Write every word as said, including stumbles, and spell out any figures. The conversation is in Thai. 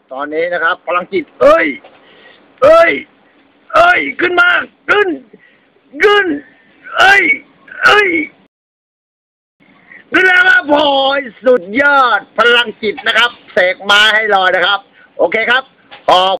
ตอนนี้นะครับพลังจิตเอ้ยเอ้ยเอ้ยขึ้นมาขึ้นขึ้นเอ้ยเอ้ยขึ้นแล้วครับพอยสุดยอดพลังจิตนะครับเสกมาให้ลอยนะครับโอเคครับขอบ